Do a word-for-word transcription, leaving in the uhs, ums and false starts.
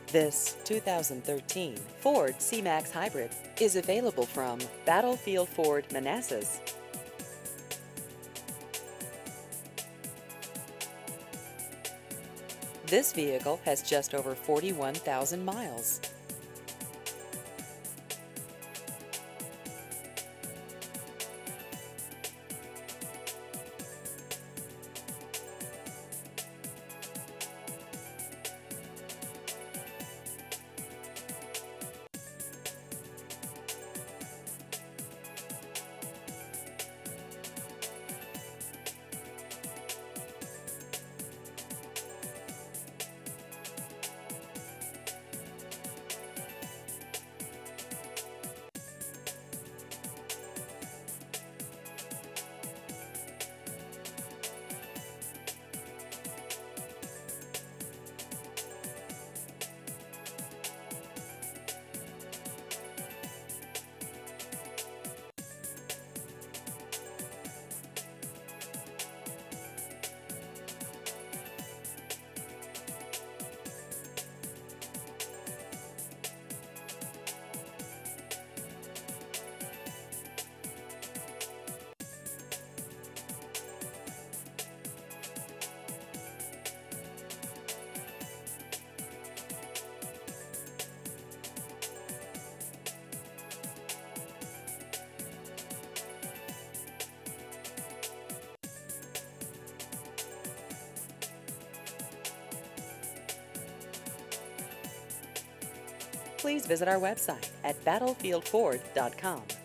This two thousand thirteen Ford C-Max Hybrid is available from Battlefield Ford Manassas. This vehicle has just over forty-one thousand miles. Please visit our website at battlefield ford dot com.